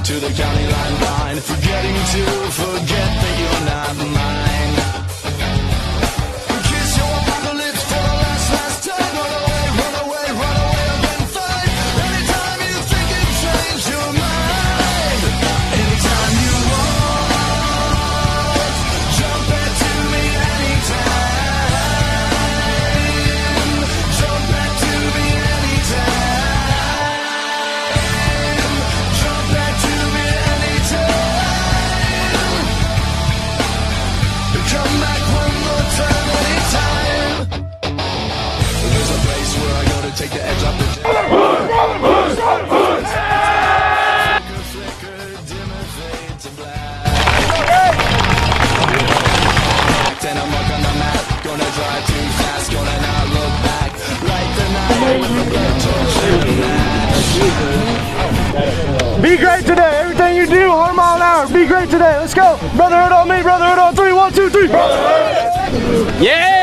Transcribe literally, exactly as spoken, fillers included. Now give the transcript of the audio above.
to the county line line, forgetting to forget that you're not mine. Kiss your apocalypse for the last, last time. Run away, run away, run away again, fine. Anytime you think you change your mind, anytime you want, jump back to me anytime. Jump back to me anytime. Jump back to me anytime. Come back one more time, anytime. There's a place where I go to take the edge off the jet. Flicker, flicker, dimmer, fade to black. And I'm up on the map, gonna drive too fast, gonna not look back. Light the night with the blood torch and Be great today. Everything you do, one mile an hour. Be great today. Let's go. Brotherhood on me. Brotherhood on three. One, two, three. Brotherhood. Yeah.